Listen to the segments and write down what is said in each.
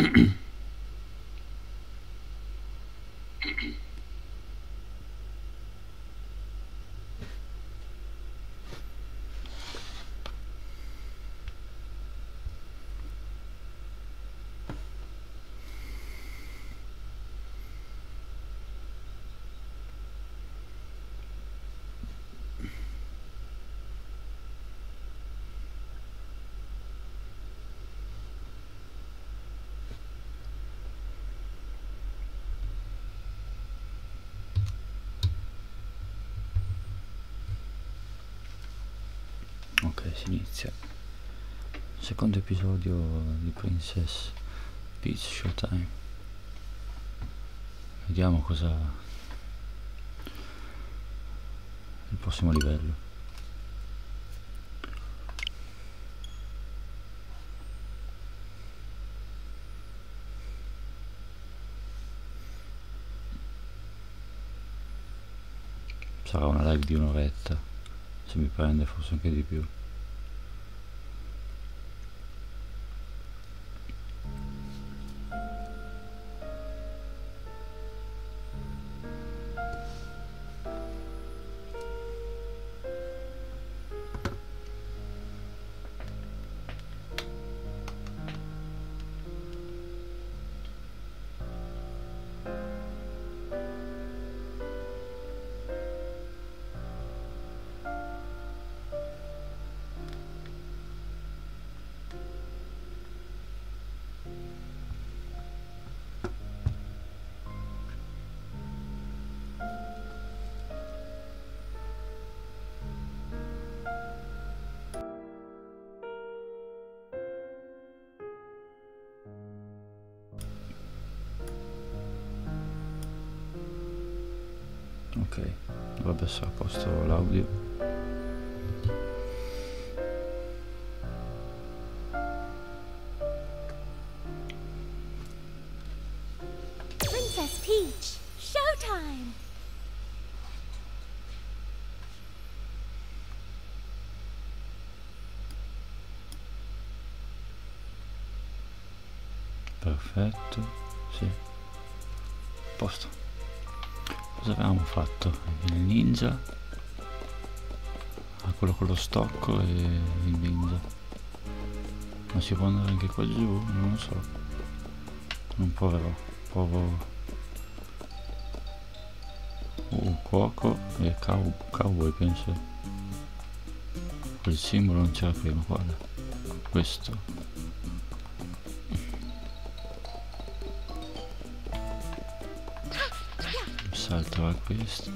Ok, si inizia il secondo episodio di Princess Peach Showtime. Vediamo cosa il prossimo livello. Sarà una live di un'oretta, se mi prende, forse anche di più. Ok, dovrebbe essere a posto l'audio. Princess Peach, showtime! Perfetto, sì, a posto. Cosa avevamo fatto? Il ninja, quello con lo stocco e il ninja. Ma si può andare anche qua giù? Non lo so. Non proverò. Provo cuoco e cowboy, penso. Quel simbolo non c'era prima, guarda. Questo. Salterà questo.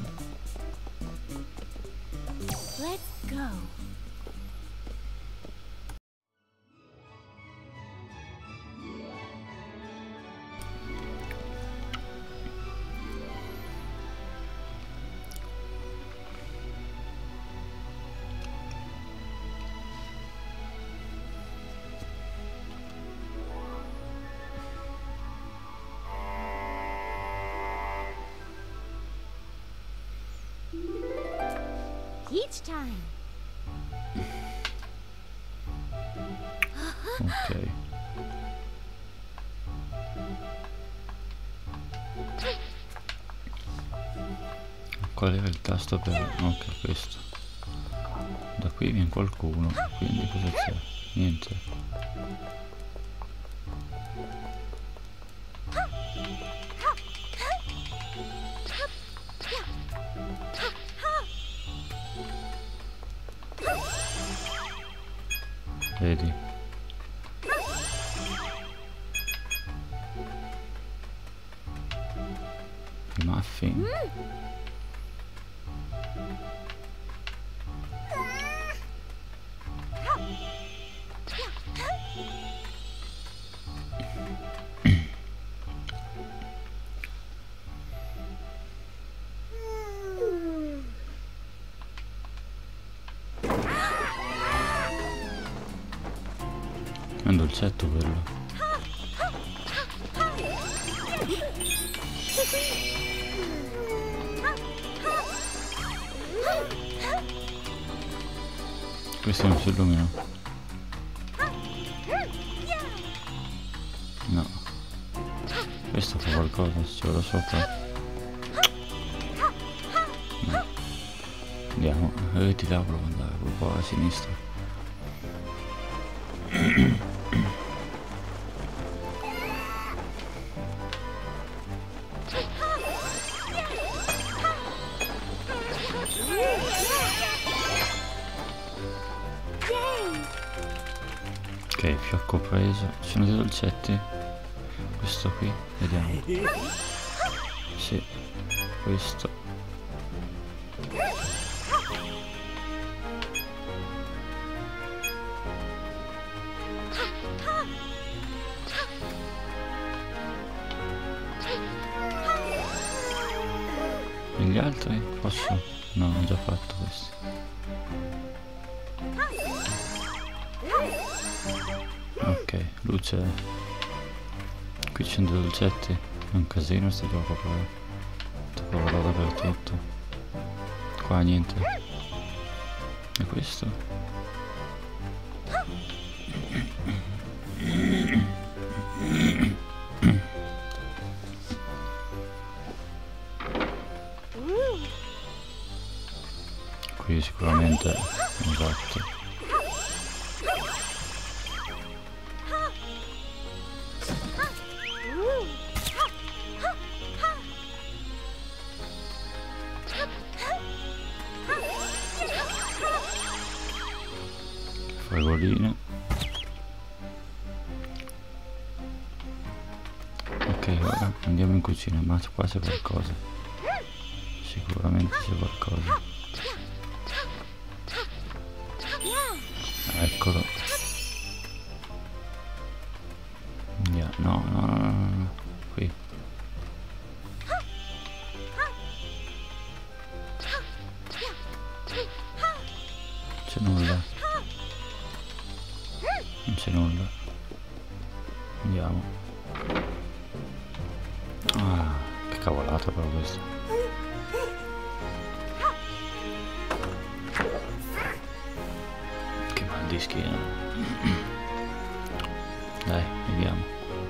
Let's go. Each time. Ok. Qual era il tasto per... ok, questo. Da qui viene qualcuno, quindi cosa c'è? Niente. Vedi? I muffin. È un dolcetto quello. Questo non si illumina. No. Questo fa qualcosa, se ci vado sopra. No. Andiamo, ti lavoro andare proprio a sinistra. Ok, fiocco preso. Ci sono dei dolcetti? Questo qui, vediamo. Sì, questo. E gli altri? Posso? No, ho già fatto questi. Ok, luce. Qui ci sono dei dolcetti. È un casino sto gioco però. Tocca guardare dappertutto. Qua niente. E questo? Qui sicuramente esatto. Fragoline. Ok, ora andiamo in cucina, ma qua c'è qualcosa. Sicuramente c'è qualcosa. Eccolo. Yeah. No, no, no, no, no, qui. C'è nulla. Non c'è nulla. Andiamo. Ah, che cavolata però questo. Che mal di schiena. Dai, vediamo.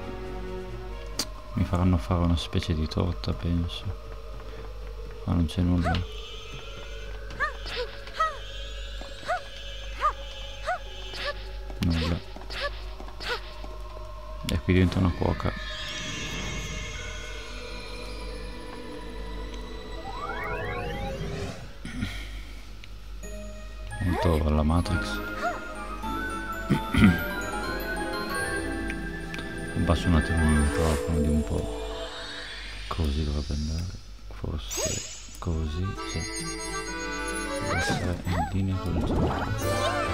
Mi faranno fare una specie di torta, penso. Ma non c'è nulla. Nulla. E qui diventa una cuoca. Molto alla Matrix. Abbasso un attimo il microfono di un po'. Così dovrebbe andare. Forse così, sì. Deve essere in linea con il gioco.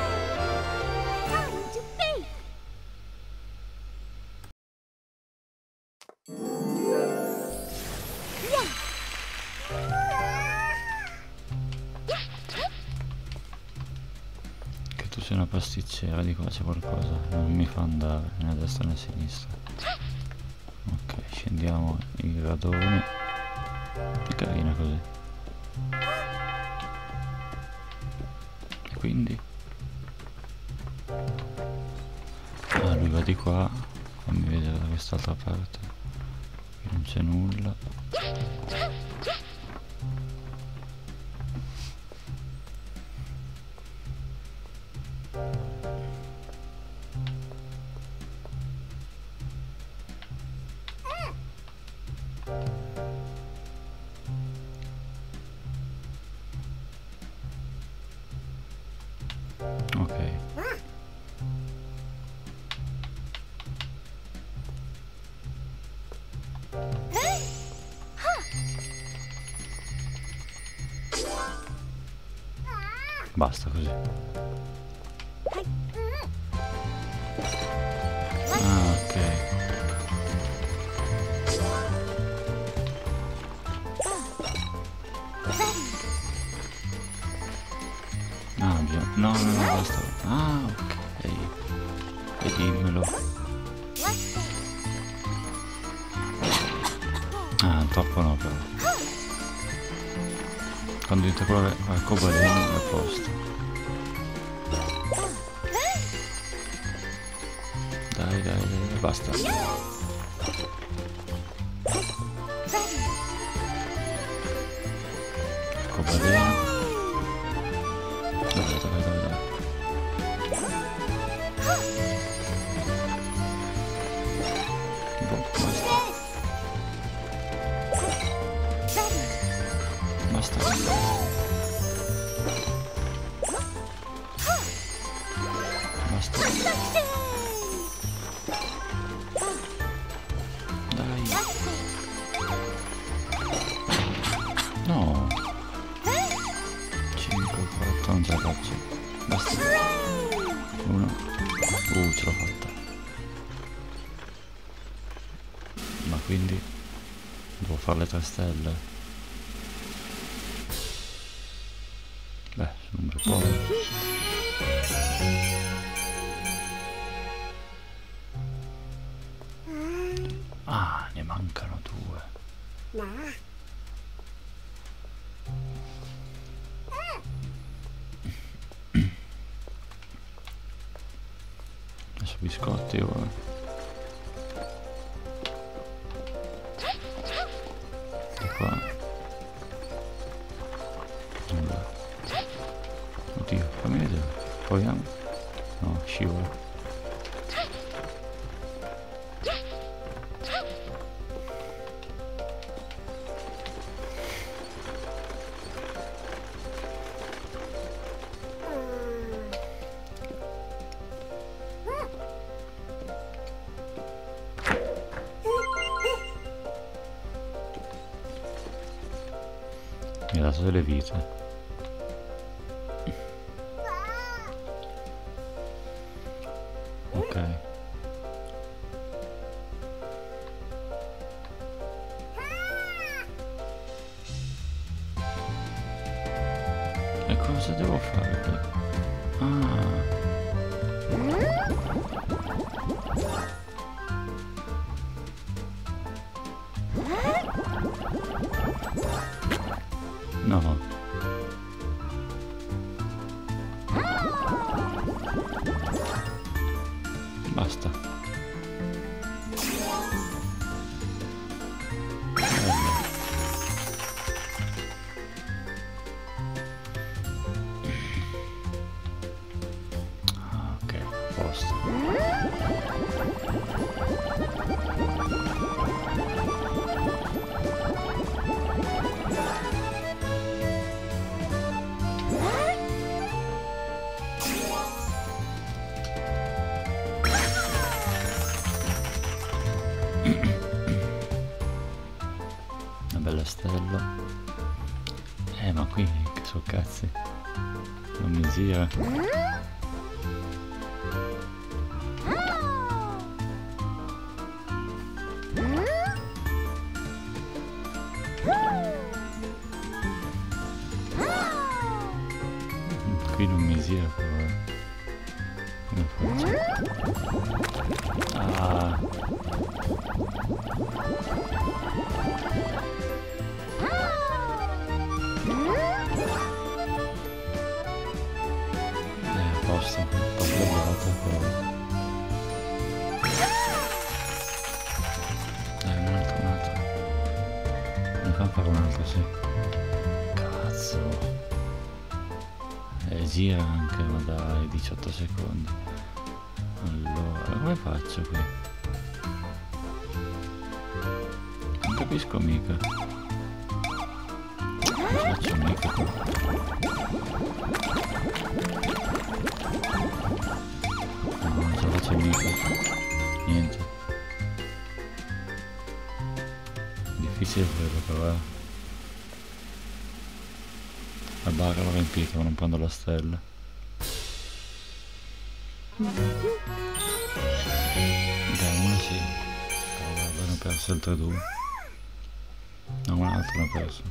Che tu sei una pasticcera, di qua c'è qualcosa. Non mi fa andare né a destra né a sinistra. Ok, scendiamo i gradoni. È carina così. E quindi? Ah, lui va di qua. Fammi vedere da quest'altra parte. Qui non c'è nulla. Ok. Basta così. Ah, ok. Ah, no, no, no, basta. Ah, ok. E dimmelo. Ah, troppo no però. Quando diventa quello al cobalino è a posto. Dai, dai, dai, basta. veleno. Dov'è, dov'è, dov'è, dov'è? Boh, basta. Basta. Basta. Dai. No. 5, 4, non ce la faccio. Basta. 1. Ce l'ho fatta. Ma quindi devo fare le 3 stelle. Beh, sono un bel po'. Ah, ne mancano 2. Adesso biscotti ora. E qua. Nulla. Oddio, fammi vedere. Proviamo. No, scivola. Mi ha dato delle vite. Ok. E cosa devo fare? Ah. No. Basta. Bello. Ah, ok, a posto. Una bella stella. Ma qui che so cazzi. Non mi gira. Qui non mi gira però. Come faccio? Ah. A posto, un po' sbagliata però. Dai, un altro. Mi fa fare un altro, sì. Cazzo. Gira anche, ma dai, 18 secondi. Allora, come faccio qui? Non capisco mica. Non faccio mica qua. No, non ce la faccio mica. Niente. Difficile quello però, La barra l'ho riempita, ma non prendo la stella. Dai, una sì. Oh, vabbè, ne ho perso altre 2. No, un altro ne ho perso.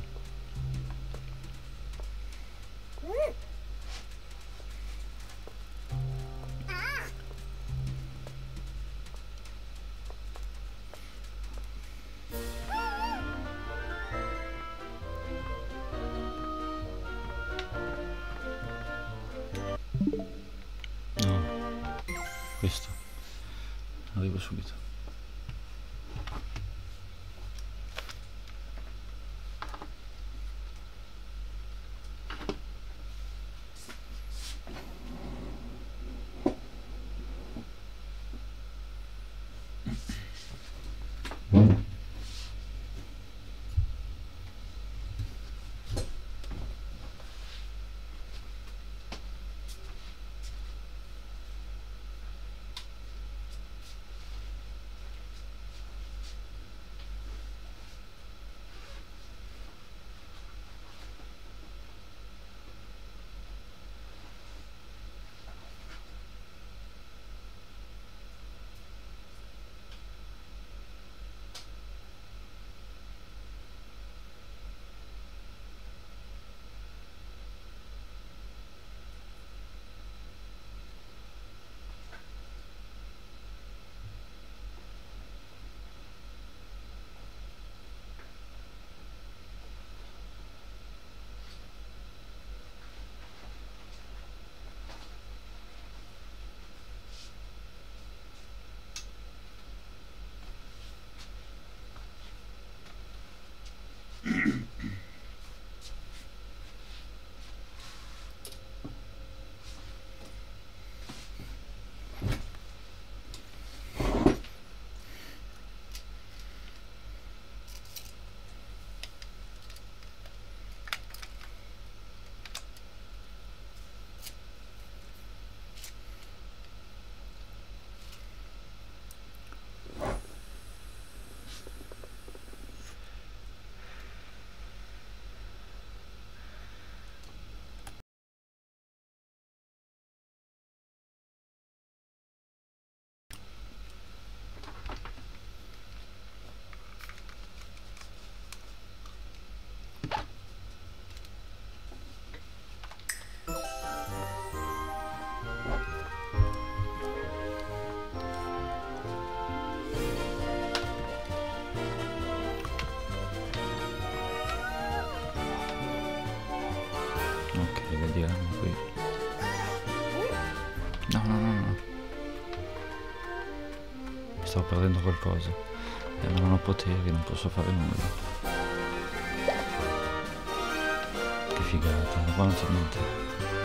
Questo arrivo subito. Stavo perdendo qualcosa. Ma non ho poteri, non posso fare nulla. Che figata, qua non c'è niente.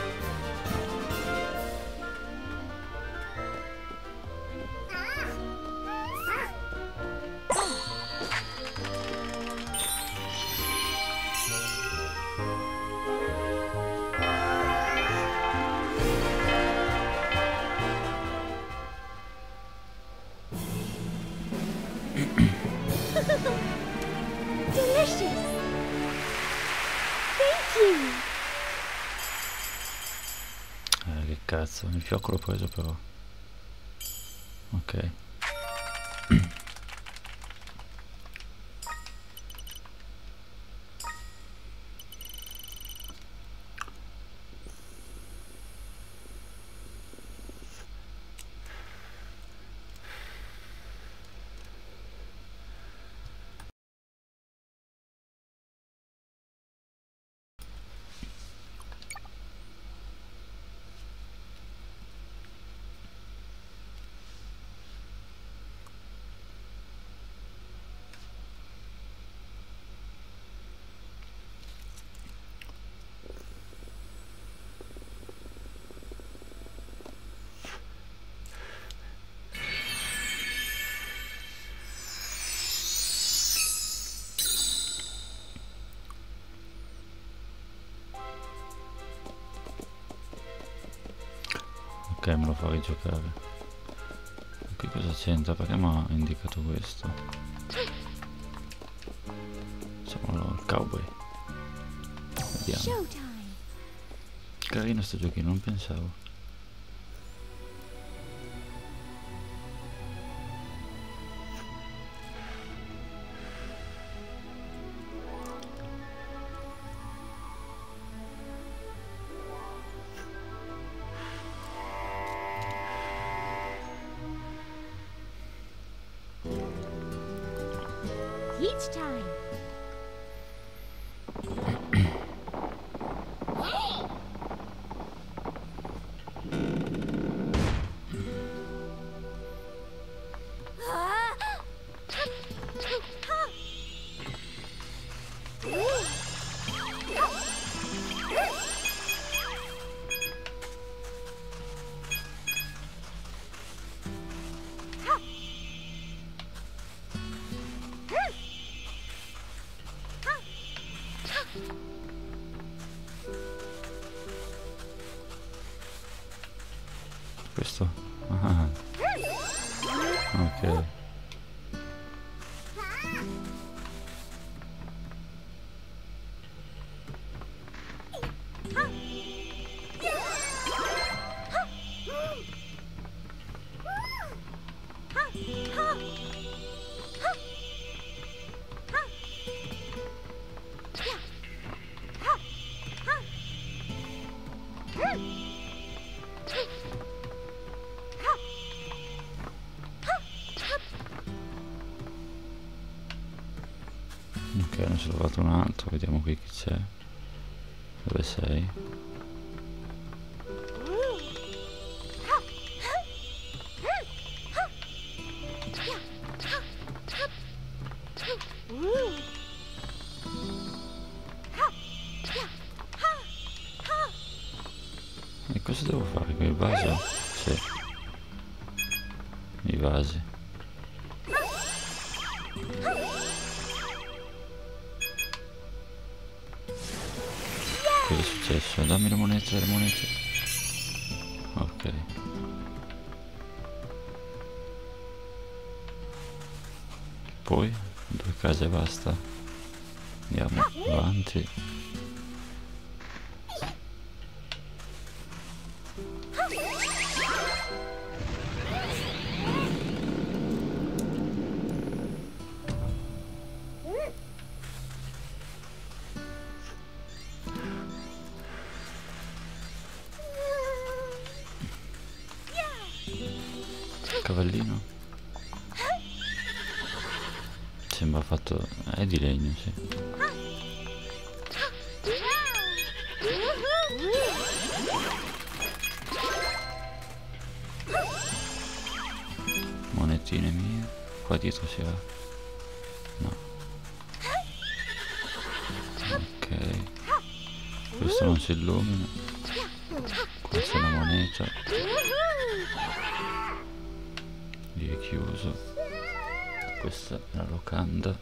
Delicious! Thank you! Che cazzo, il fiocco l'ho preso però. Ok. Ok, me lo fa rigiocare. Qui cosa c'entra? Perché mi ha indicato questo? Facciamolo il cowboy. Vediamo. Showtime! Carino sto giochino, non pensavo. Each time! Questo? Ah. Ok. Ok, ne ho trovato un altro, vediamo qui chi c'è. Dove sei? E cosa devo fare con il vaso? Sì. I vasi. Cosa è successo? Dammi le monete, le monete. Ok. Poi 2 case e basta. Andiamo avanti. Cavallino sembra fatto, è di legno, sì. stellettine mie. Qua dietro si va? No. Ok. Questo non si illumina. Qua c'è la moneta. Lì è chiuso. Questa è la locanda.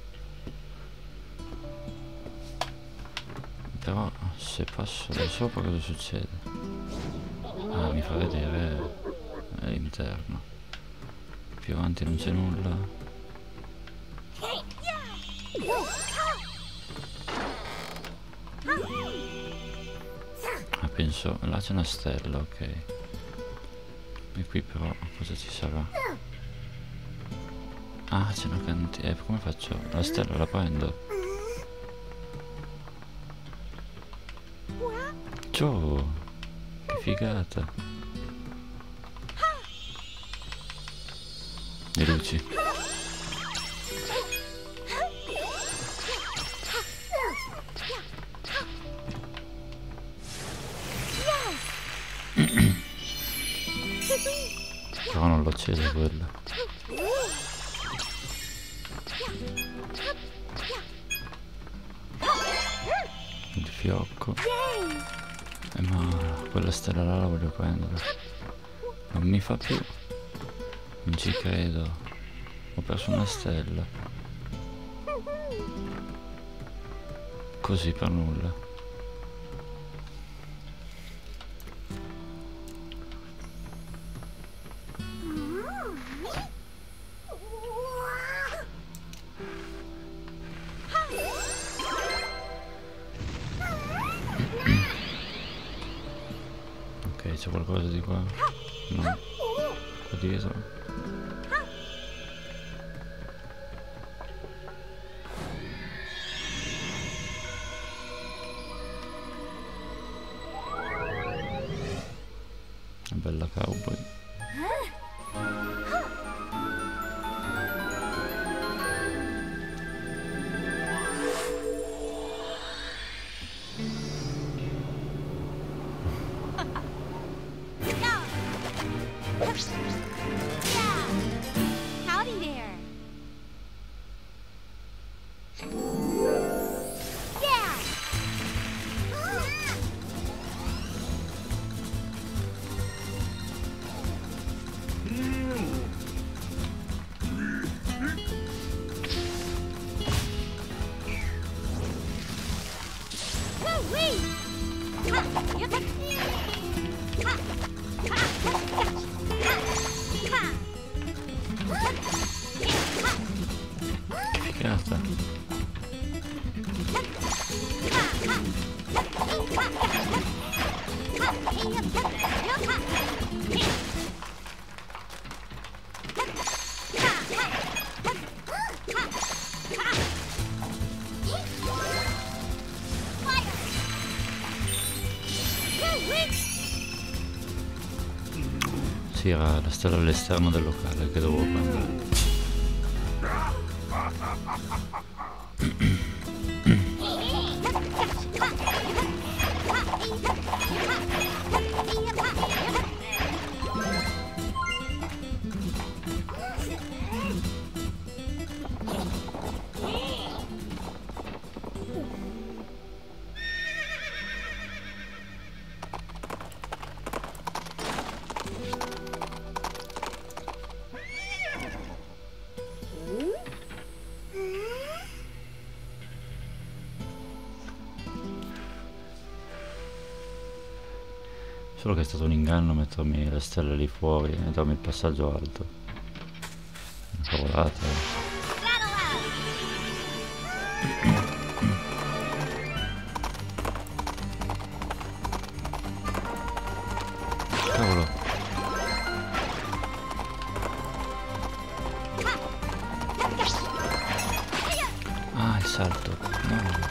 Però se passo da sopra cosa succede? Ah, mi fa vedere l'interno. Più avanti non c'è nulla. Ah, penso, là c'è una stella, ok. E qui però cosa ci sarà? Ah, c'è una cantina. Come faccio? La stella la prendo? Ciao! Che figata! Le luci. Però non l'ho accesa quella. Il fiocco. Ma quella stella là la voglio prendere. Non mi fa più. Non ci credo. Ho perso una stella. Così per nulla. Ok, c'è qualcosa di qua? No. Qua dietro? Una bella cowboy. Howdy there. Yeah. Woo-wee. Ha. Yep. Ha. Ha. Figata. Sì, era la stella all'esterno del locale che dovevo prendere. Solo che è stato un inganno mettermi le stelle lì fuori e darmi il passaggio alto. Una cavolata. Cavolo. Ah, il salto. No.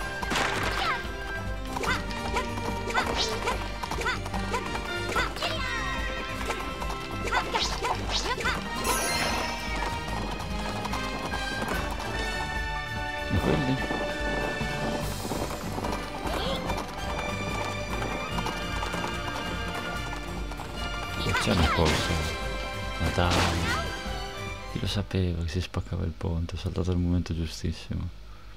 E quelli? C'è una corsa. Ma dai. Chi lo sapeva che si spaccava il ponte? Ho saltato il momento giustissimo.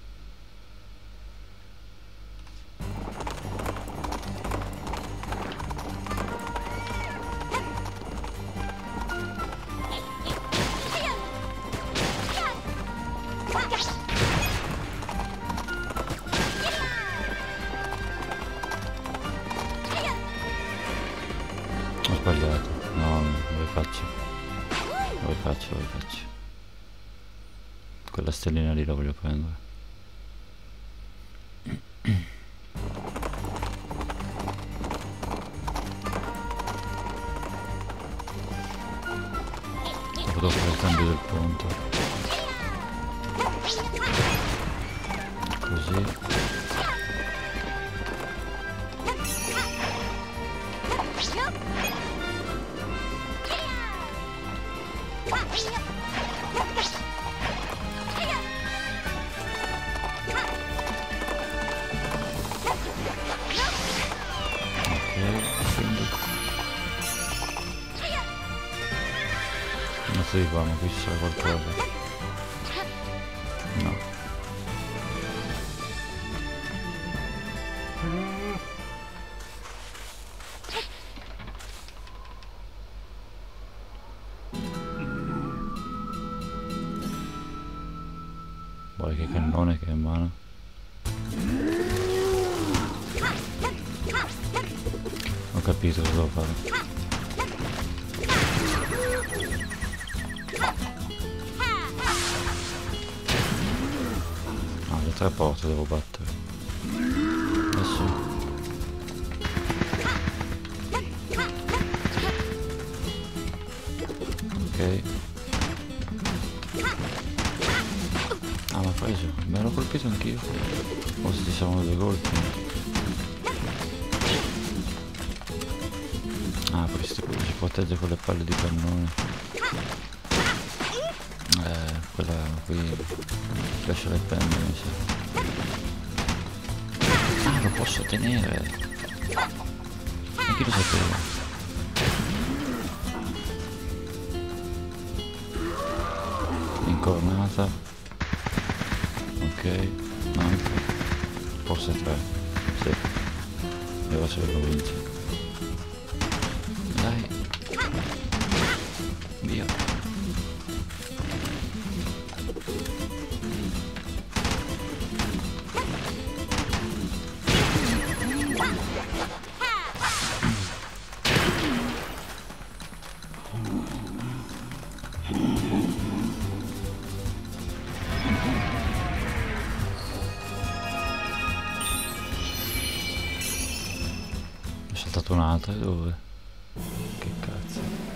Ho sbagliato. No, lo rifaccio. Lo rifaccio, lo rifaccio. Quella stellina lì la voglio prendere. Dopo fare il cambio del ponte. Così. Quindi non so di qua, ma qui ci sarà qualcosa. No. Poi che cannone che è in mano. Ho capito cosa devo fare. Ah, le 3 porte devo battere. Adesso. Ok. Ah, l'ho preso. Me l'ho colpito anch'io. Forse ci sono 2 colpi. Ah, questo qui si protegge con le palle di cannone. Quella qui lascia le penne, mi sa. Ah, lo posso tenere. Ma chi lo sapeva? Incornata. Ok. No, forse 3. Sì. E ora se lo vince. Dai. Via. Ho saltato un'altra, dove? Che cazzo.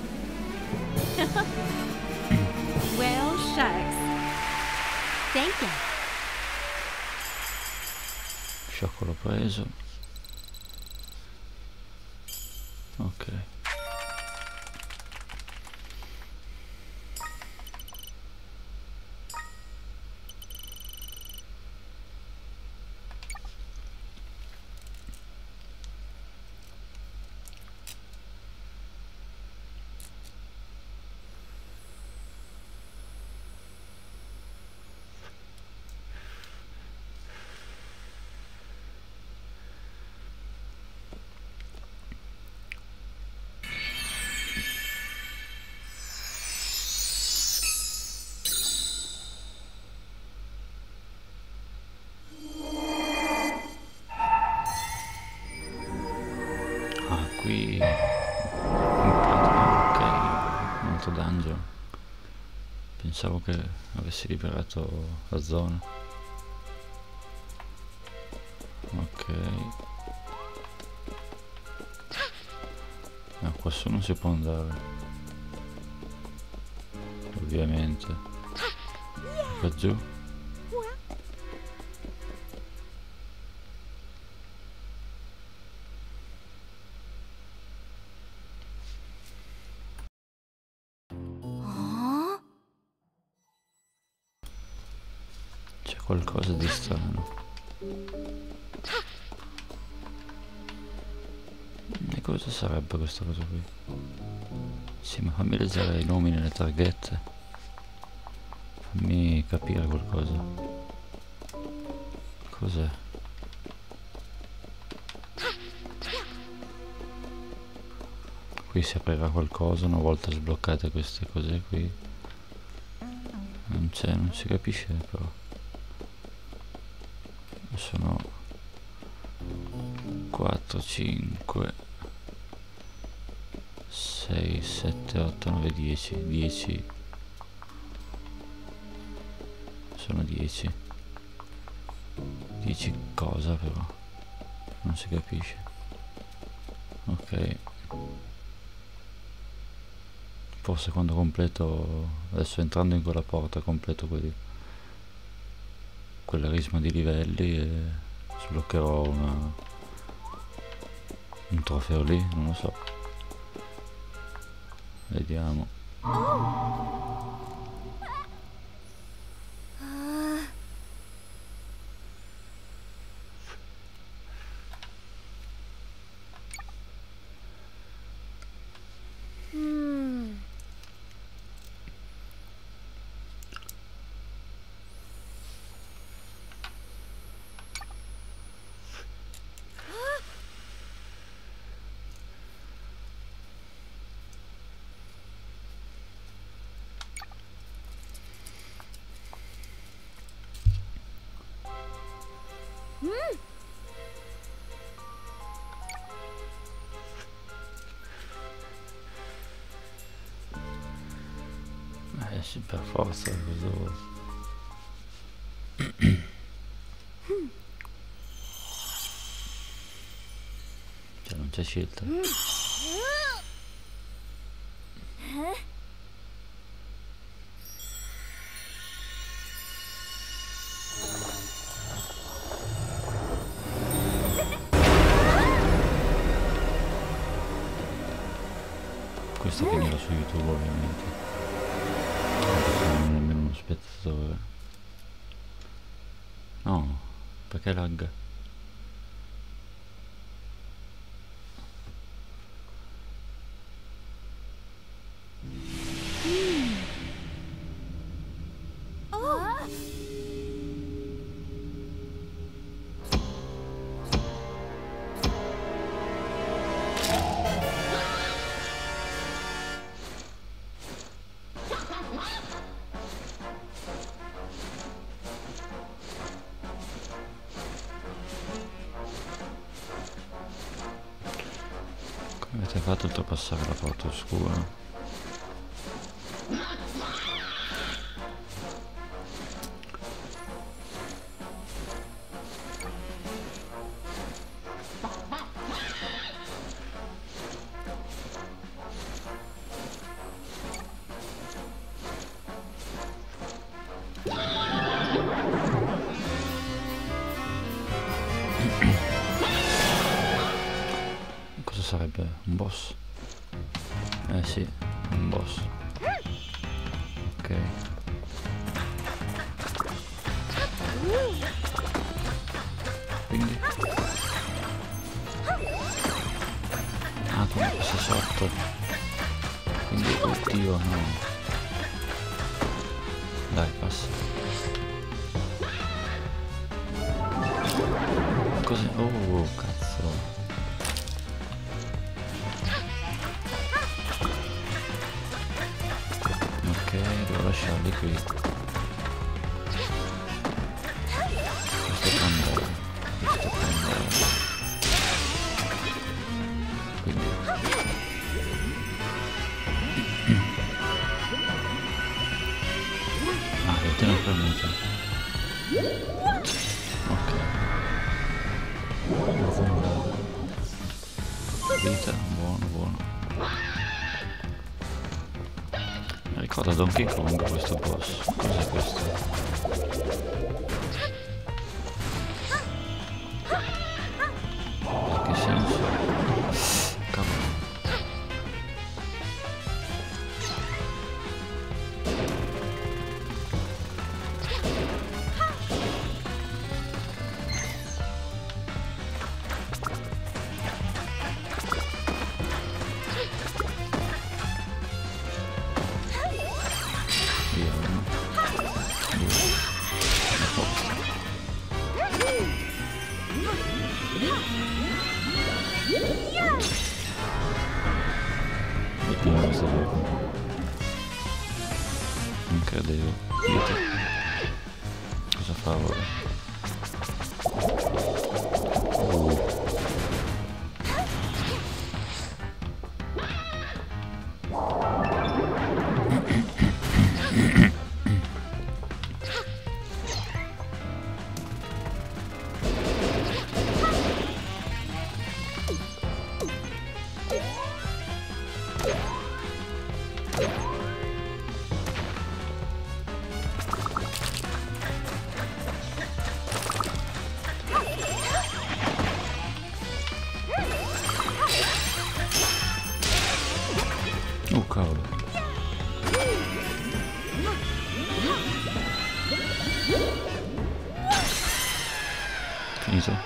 Well, shucks. Thank you. Sciocco l'ho preso. Ok. Ah, qui ok, un altro dungeon. Pensavo che avessi liberato la zona. Ok. Ah, qua su non si può andare, ovviamente. Qua giù. C'è qualcosa di strano. E cosa sarebbe questa cosa qui? Sì, ma fammi leggere i nomi nelle targhette. Fammi capire qualcosa. Cos'è? Qui si aprirà qualcosa una volta sbloccate queste cose qui. Non c'è, non si capisce però. Sono 4, 5, 6, 7, 8, 9, 10. 10. Sono 10. 10 cosa però? Non si capisce. Ok. Forse quando completo, adesso entrando in quella porta completo quella risma di livelli e sbloccherò un trofeo lì, non lo so. Vediamo. Sì, per forza, cosa... Cioè non c'è scelta. Questo finirà su YouTube ovviamente. Non è nemmeno uno spettatore. No, perché lag? Avete fatto oltrepassare la porta oscura? Cosa sarebbe? Un boss? Eh sì, un boss. Ok. Quindi? Ah, come passa sotto. Quindi, oddio, no. Dai, passa. Cos'è? Oh, cazzo. Ok, devo lasciarli qui. Questo può andare. Questo può andare. Quindi ah, lo tengo premuto. Ok. Vita, buono, buono. Mi ricorda Donkey Kong questo boss. Cos'è questo? Che senso? Cavolo. Via. credevo. Vedete? Cosa fa ora? Cavolo. Finito.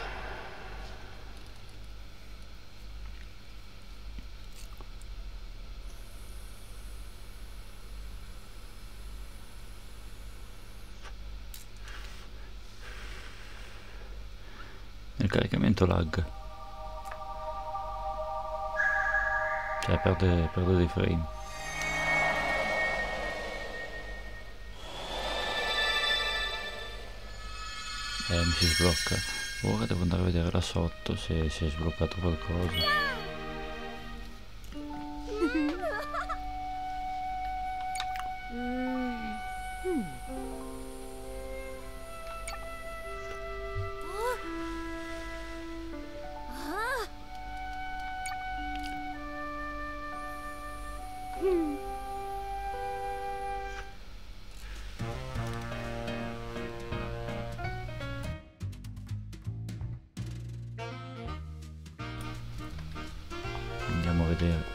Il caricamento lag. Cioè perde dei frame. Mi si sblocca. Ora devo andare a vedere là sotto se si è sbloccato qualcosa. Andiamo a vedere.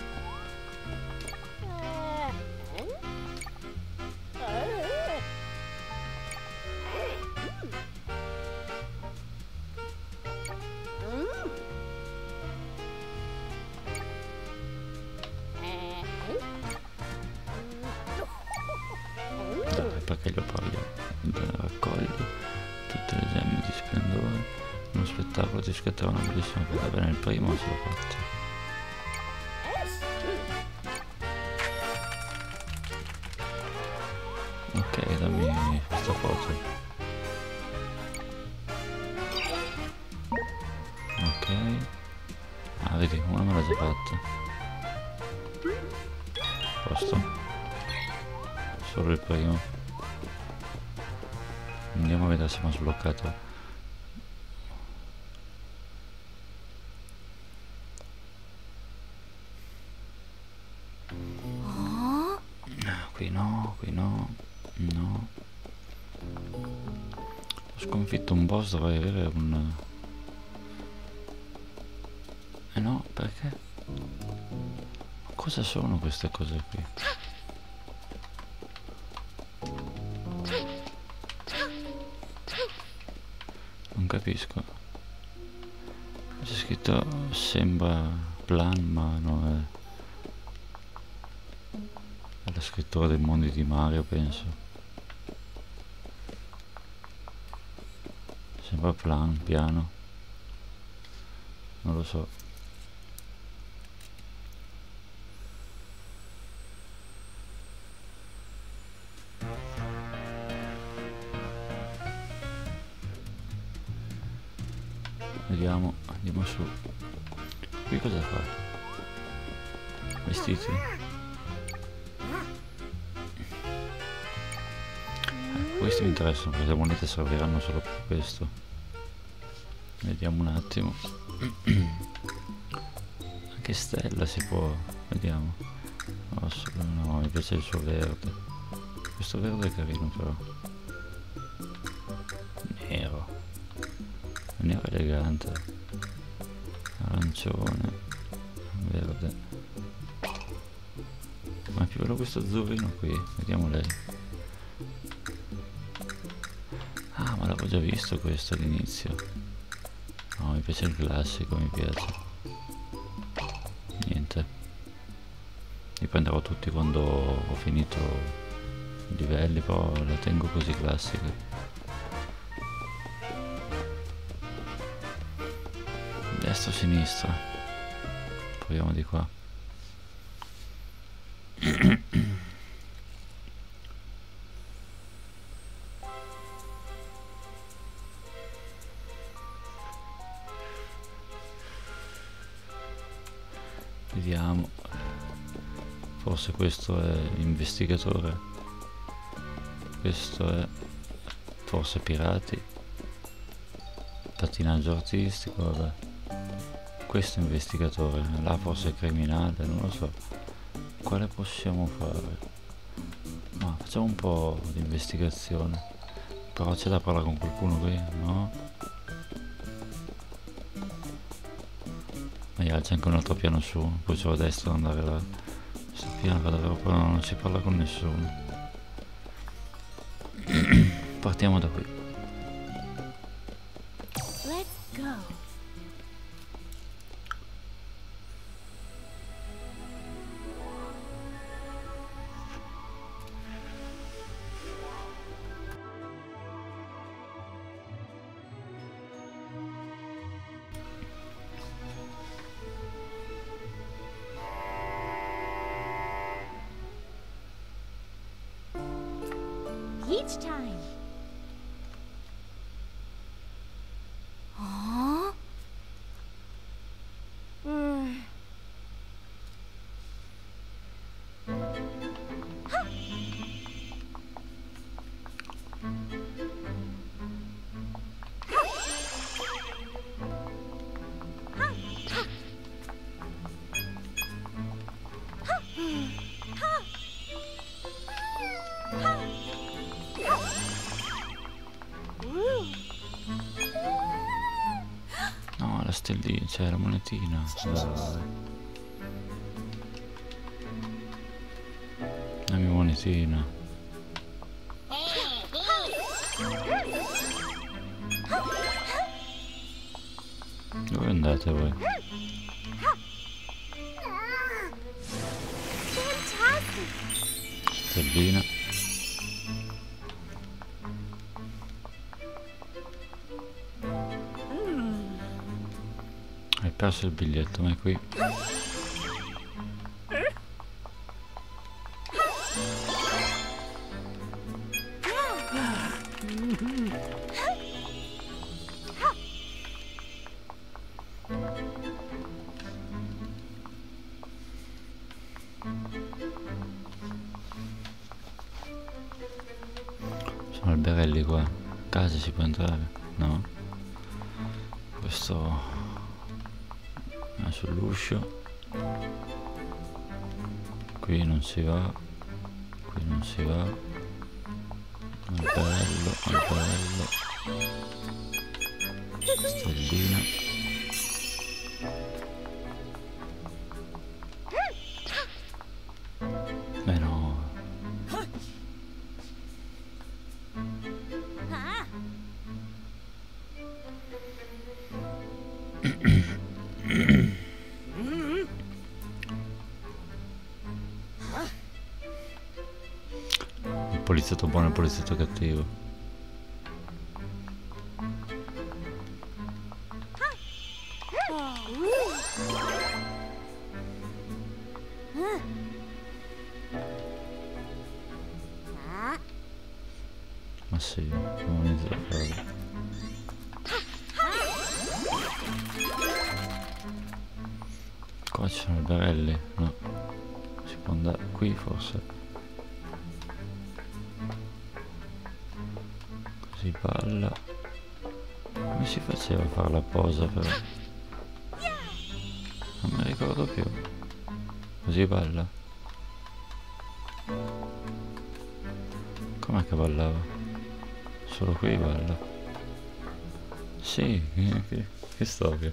Dai, perché lo voglio. Raccogli tutte le gemme di splendore. Uno spettacolo ti scattava una bellissima cosa. Bene, il primo ce l'ho fatto. Ok, dammi questa foto. Ok. Ah, vedi, una me l'ha già fatta. Posto. Solo il primo. Andiamo a vedere se mi ha sbloccato. Qui no, qui no. No. Ho sconfitto un boss, dovrei avere un... no, perché? Ma cosa sono queste cose qui? Non capisco. C'è scritto sembra plan, ma non è la scrittura dei mondi di Mario, penso. Sembra plan, piano. Non lo so. Vediamo, andiamo su. Qui cosa fa? Vestiti? Questi mi interessano perché le monete serviranno solo per questo. Vediamo un attimo. Anche stella si può. Vediamo. No, mi piace il suo verde. Questo verde è carino però. Nero. Nero elegante. Arancione. Verde. Ma è più bello questo azzurrino qui. Vediamo lei. Ah, ma l'avevo già visto questo all'inizio. No, mi piace il classico, mi piace. Niente. Li prenderò tutti quando ho finito i livelli, però la tengo così classica. Destra o sinistra? Proviamo di qua. Vediamo. Forse questo è investigatore. Questo è forse pirati. Pattinaggio artistico, vabbè. Questo è investigatore, là forse è criminale, non lo so. Quale possiamo fare? Ma facciamo un po' di investigazione. Però c'è da parlare con qualcuno qui, no? Ma c'è anche un altro piano su, poi c'ho a destra da andare là. Questo piano va davvero, però non si parla con nessuno. Partiamo da qui. Let's go. Each time. Huh? No, la stellina, c'è la monetina. Dai. La mia monetina. Dove andate voi? Stellina. Hai perso il biglietto, ma è qui. Sono alberelli qua. Casa si può entrare? No? Questo è sull'uscio. Qui non si va. Qui non si va. Alberello, alberello. Stellina. Beh no. Il poliziotto buono e il poliziotto cattivo. Ma sì, non ho niente da fare. Qua ci sono alberelli? No. Si può andare qui forse. Così balla. Come si faceva a fare la posa però? Non mi ricordo più. Così balla. Com'è che ballava? Solo qui balla. Sì, che storia.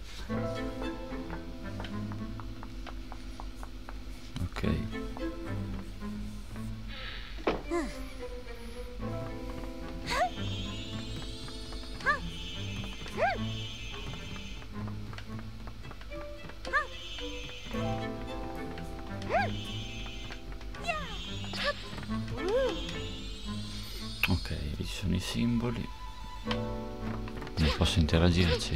Ok. Ok, ci sono i simboli. Non posso interagirci.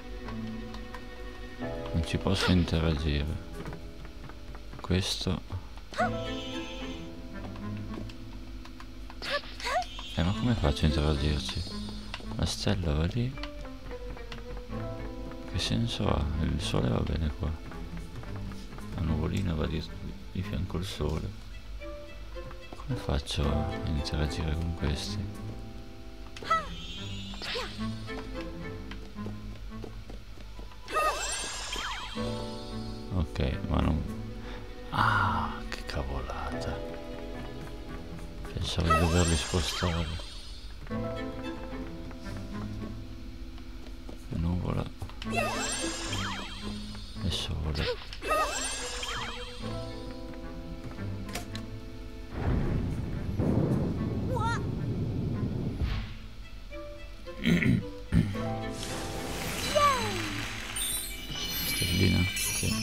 Non ci posso interagire. Questo. Ma come faccio a interagirci? La stella va lì. Che senso ha? Il sole va bene qua. La nuvola colina va di fianco al sole. Come faccio a interagire con questi? Ok, ma non... Ah, che cavolata. Pensavo di doverli spostare. Nuvola e sole. Stellina, sì.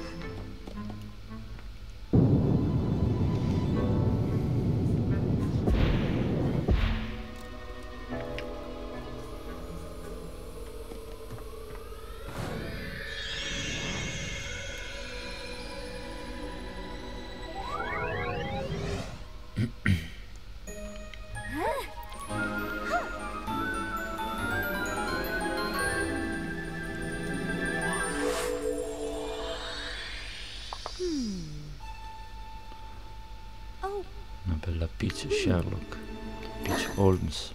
Oh, Una bella Peach Sherlock. Peach Holmes.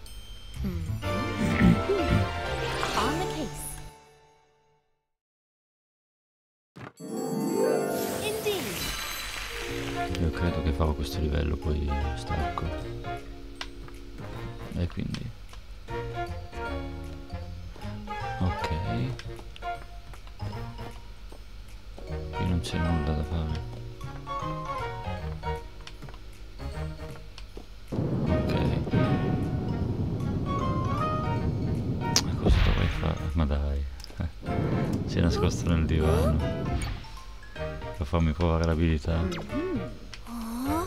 on the case. Indeed. Io credo che farò questo livello, poi stacco. E quindi... Ok. Qui non c'è nulla da fare. Ok. Ma cosa dovrei fare? Ma dai. Si è nascosto nel divano. Per farmi provare l'abilità. Huh?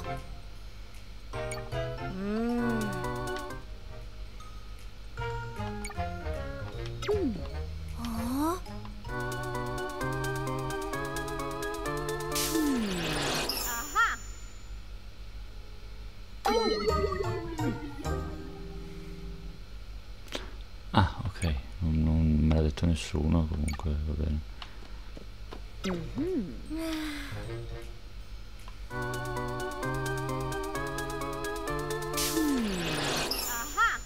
Huh? Aha! Ah, ok. Non me l'ha detto nessuno, comunque va bene. Aha!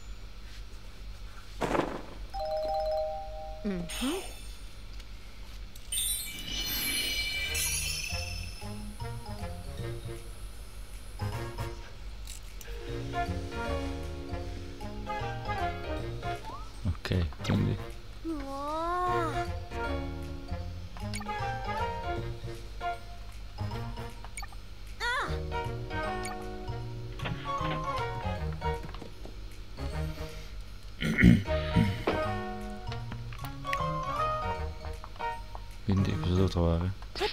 Ok, quindi... Whoa. Quindi cosa devo trovare?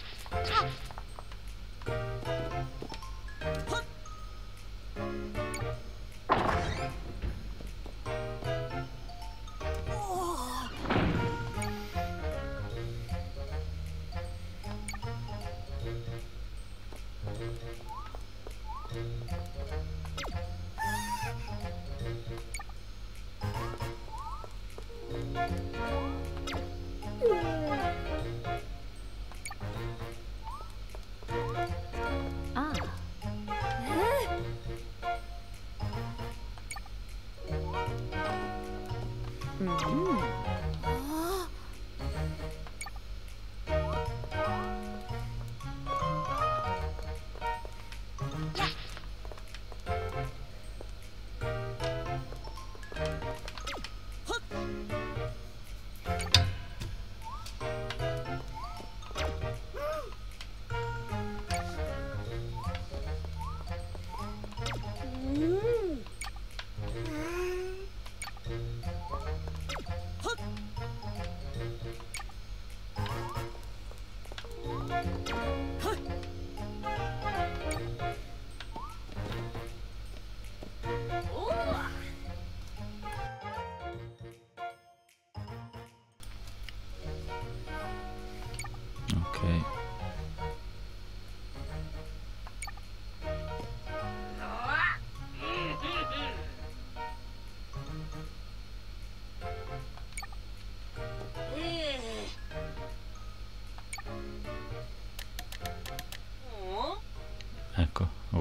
Ah.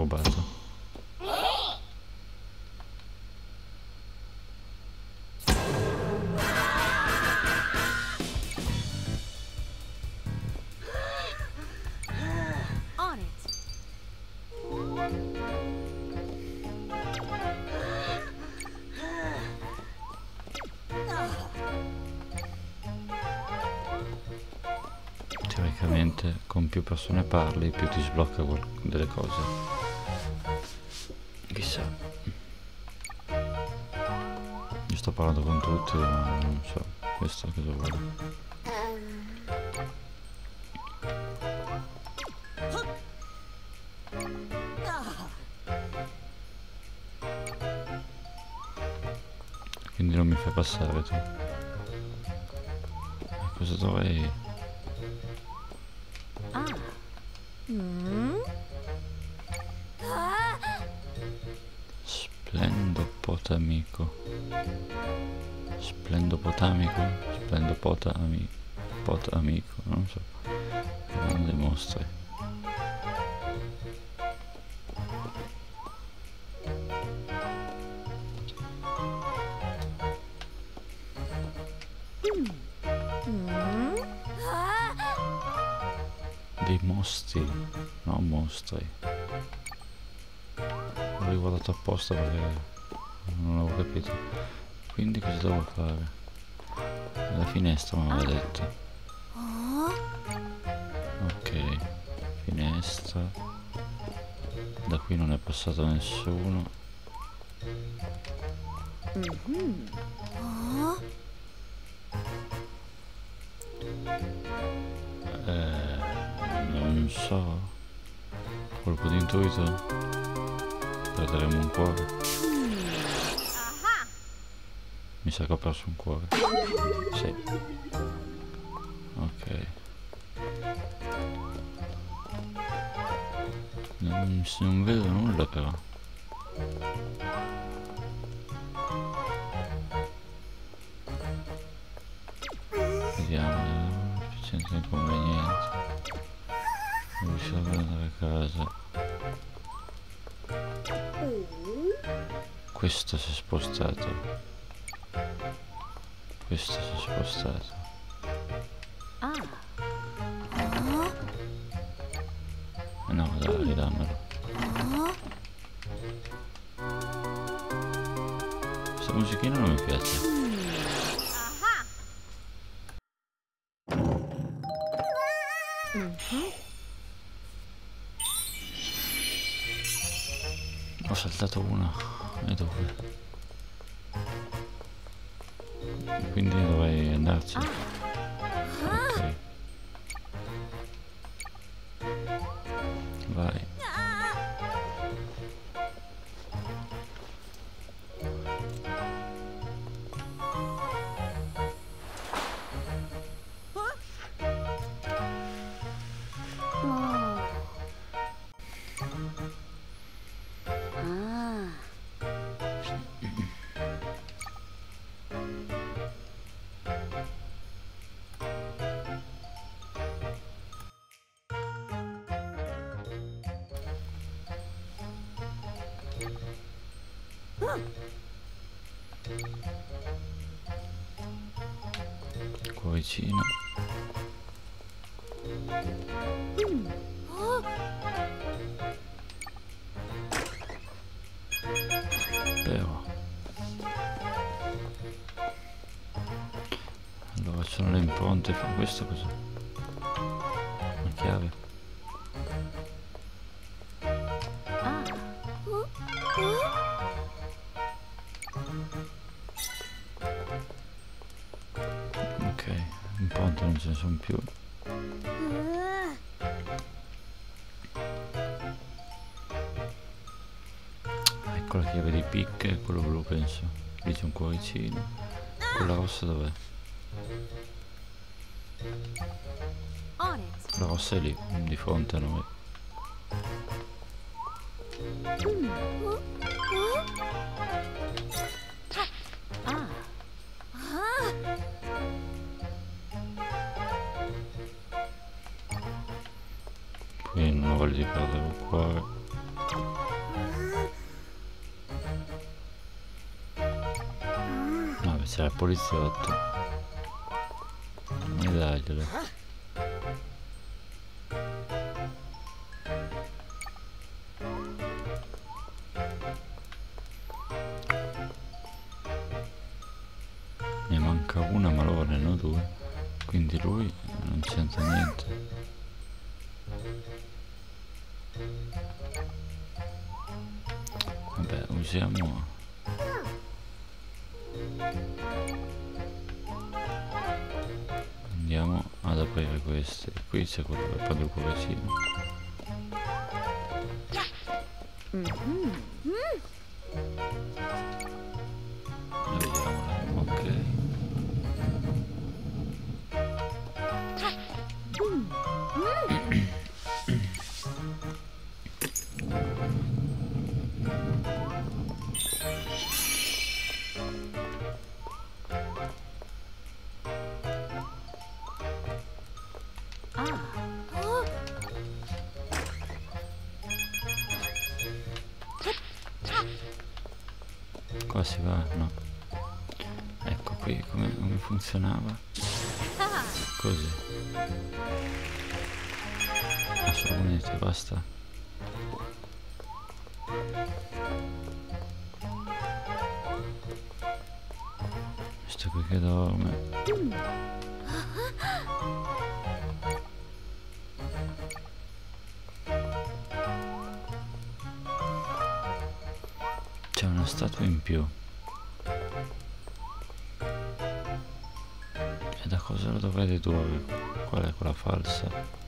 rubato. On it. Teoricamente con più persone parli, più ti sblocca delle cose. Chissà. Io sto parlando con tutti, ma non so questo cosa vuole. Quindi non mi fai passare tu. Cosa dovrei... Ah. Splendopotamico. Splendopotamico? Potamico, non so. Non le mostri. Dei mostri, no mostri. L'ho riguardato apposta perché non avevo capito. Quindi cosa devo fare? La finestra mi aveva detto. Ok, finestra. Da qui non è passato nessuno. Non so. Colpo di intuito. Perderemo un cuore. Aha. Mi sa che ho perso un cuore. Sì. Ok. Non vedo nulla però. Vediamo. Senza inconvenienti. Non riusciamo a andare a casa. Questo si è spostato. Questo si è spostato. Ah. No, dai, ridammelo. Questa musichina non mi piace. Aha. Ho saltato una. E dove? Quindi dovrei andarci. Ok. Vai. Cuoricino. Però allora sono le impronte. Questo cos'è? Una chiave. Ok, impronte non ce ne sono più. Ecco la chiave di picche, quello blu penso. Lì c'è un cuoricino. Quella rossa dov'è? On it. La rossa è lì, di fronte a noi. Ah. Qui non ho voglia di perdere un cuore. c'era il poliziotto. E daglielo. Ne manca una ma loro ne hanno due, quindi lui non c'entra niente. Vabbè, usiamo. Andiamo ad aprire queste. Qui c'è quello del padre cuoricino. Vediamola, ok. Qua si va? No. Ecco qui come funzionava. Così. Assolutamente, basta. Questo qui che dorme. C'è una statua in più. E da cosa lo dovrei dedurre? Qual è quella falsa?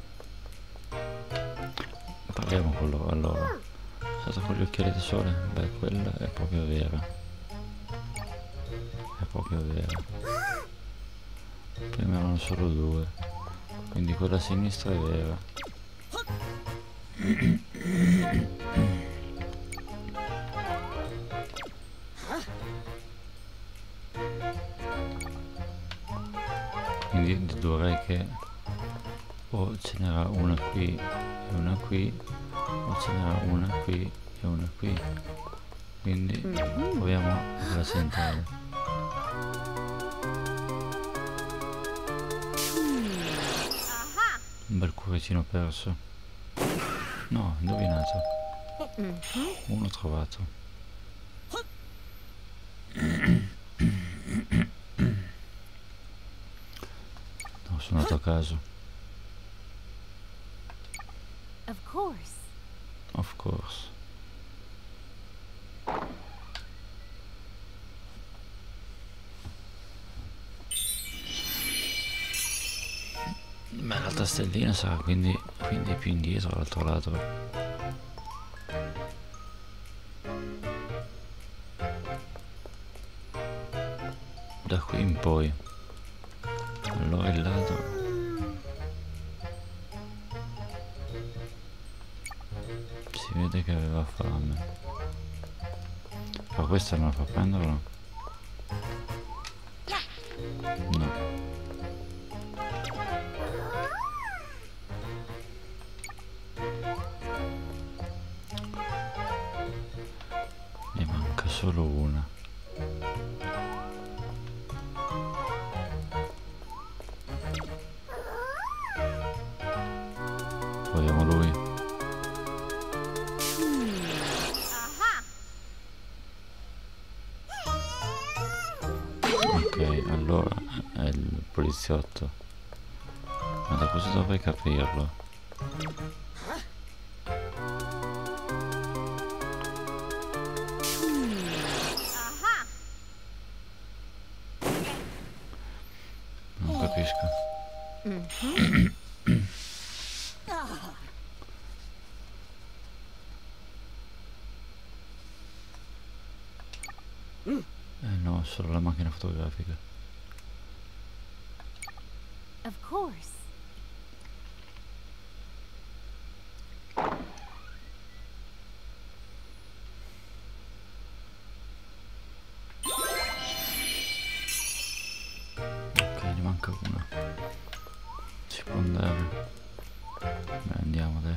Parliamo con loro allora. Statua con gli occhiali da sole? Beh, quella è proprio vera. È proprio vera. Prima erano solo due. Quindi quella a sinistra è vera. Quindi dedurrei che o ce n'era una qui e una qui, o ce n'era una qui e una qui. Quindi proviamo quella centrale. Un bel cuoricino perso. No, indovinato. Uno trovato. No, sono andato a caso. Of course. Of course. Beh, l'altra stellina sarà quindi più indietro all'altro lato. Da qui in poi. Allora il lato. Si vede che aveva fame. Ma questa non la fa prendere, no? No. Ne manca solo una. Proviamo lui. Ok, allora è il poliziotto. Ma da cosa dovrei capirlo? Non capisco. No, solo la macchina fotografica. Of course. Ok, ne manca una. Si può andare. Beh, andiamo dai.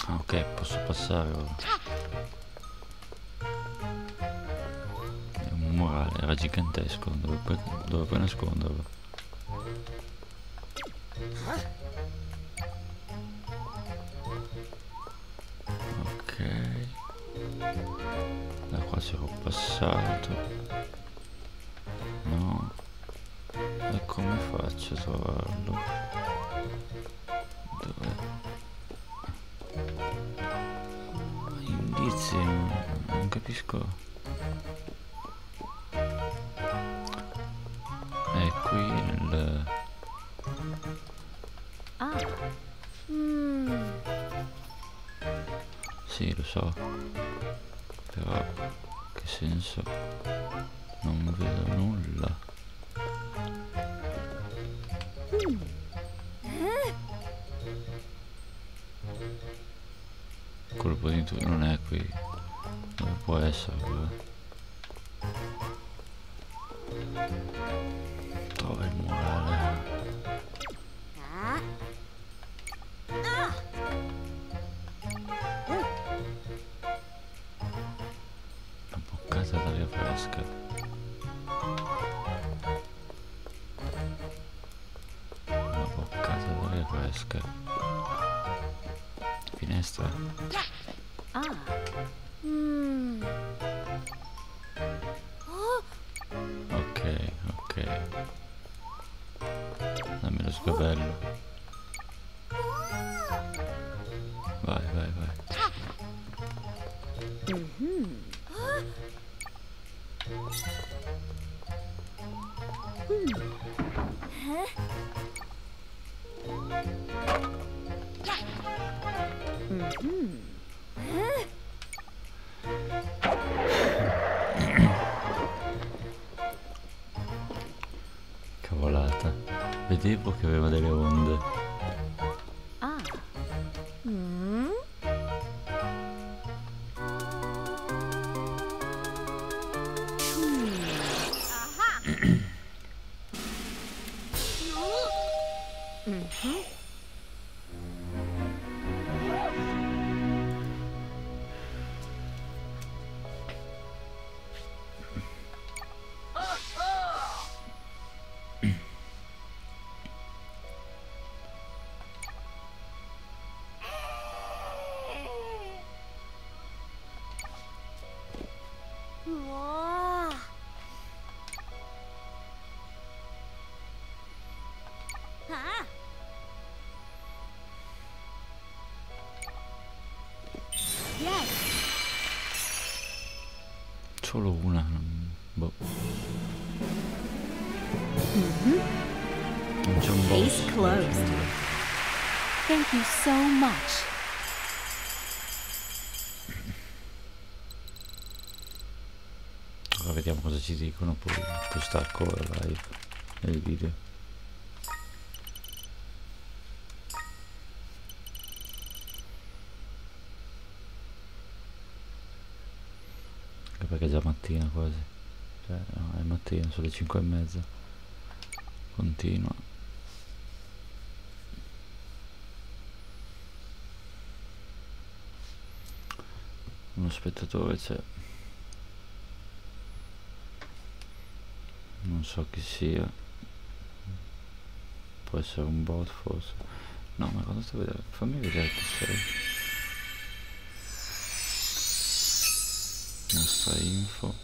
Ah, ok, posso passare ora. È un murale, era gigantesco, dove puoi nasconderlo? Ok. Da qua c'ero passato. No. E come faccio a trovarlo? Dov'è? Indizi, non capisco. È qui nel... Ah. Hmm. Sì, lo so. Però che senso? Non vedo nulla. Colpo di tu non è qui. Dove può essere? Trova il murale. Una boccata d'aria fresca. Una boccata d'aria fresca. Finestra. Ah. Hmm. Ok, ok. Dammi lo sgabello. Vai, vai, vai. Cavolata. Vedevo che aveva delle onde. Ah. Hmm. Wow. Ah. Yes. Solo una. Boh. Non c'è un boss. Case closed. Thank you so much. Ora vediamo cosa ci dicono, poi stacco la live nel video. Anche perché è già mattina quasi. Cioè, no, è mattina, sono le 5:30. Continua. Uno spettatore c'è. Non so chi sia. Può essere un bot forse. No, ma cosa sto vedendo? Fammi vedere chi sei. Nostra info.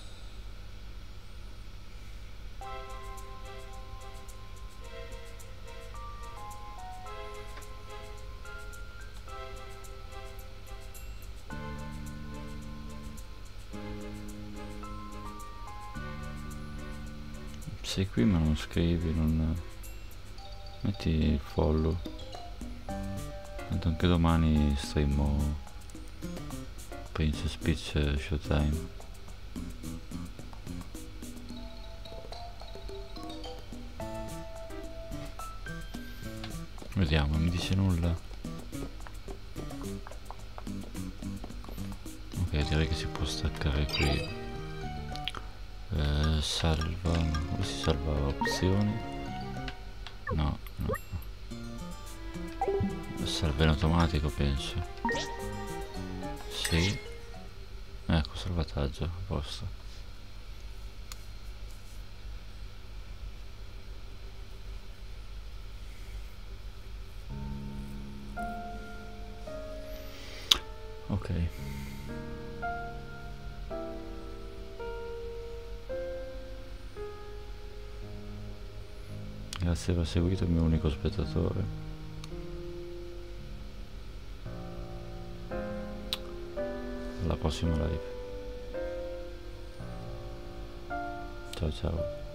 Sei qui ma non scrivi, non... Metti il follow. Tanto anche domani streamo Princess Peach Showtime. Vediamo, mi dice nulla. Ok, direi che si può staccare qui. Salva, come si salva? Opzioni? No, no. Salva in automatico penso. Sì. Ecco, salvataggio, a posto. Ok. Grazie per aver seguito il mio unico spettatore. Alla prossima live. Ciao ciao.